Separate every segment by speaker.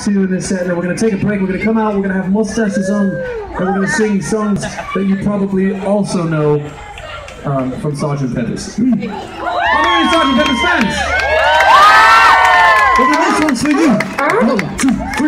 Speaker 1: to in this set. Now we're going to take a break. We're going to come out. We're going to have mustaches on, and we're going to sing songs that you probably also know from Sgt. Pepper's. How many Sgt. Pepper's fans? Well, then this one's for you. 1, 2, 3,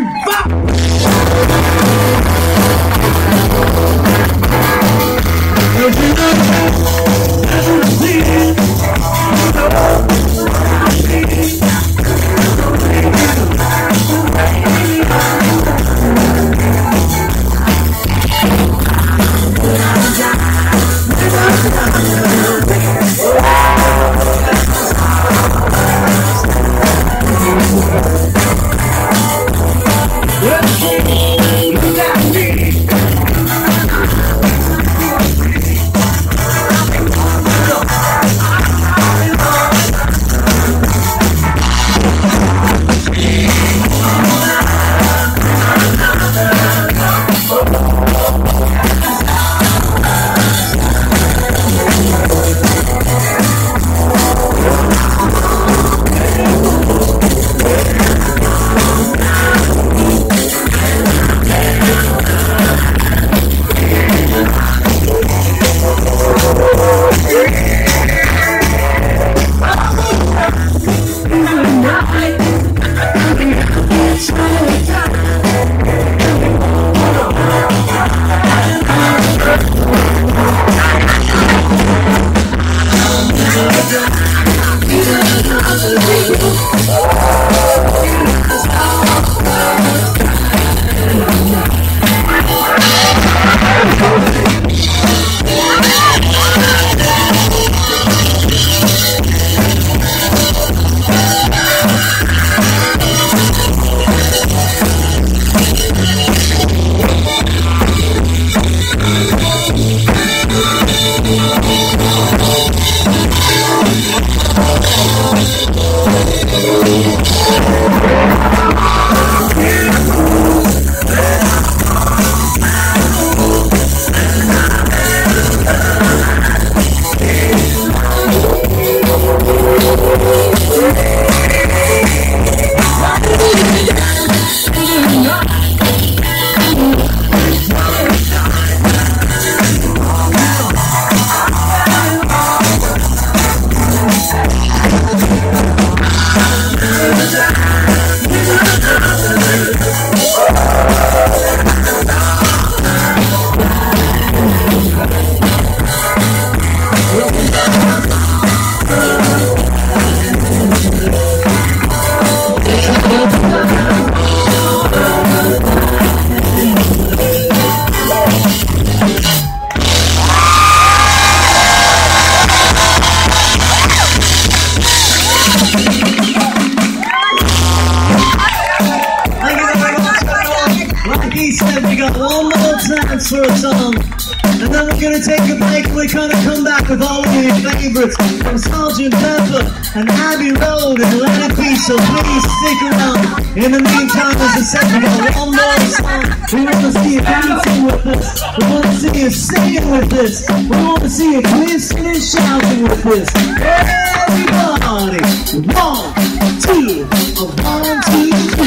Speaker 2: For a song, and then we're gonna take a break and we're gonna come back with all of your favorites from Sgt. Pepper and Abbey Road and Let It Be, so please stick around. In the meantime, as I said, we got one more song. We want to see you dancing with us, we want to see you singing with us, we want to see you twisting and shouting with us. Everybody, 1, 2, 1, 2, 3.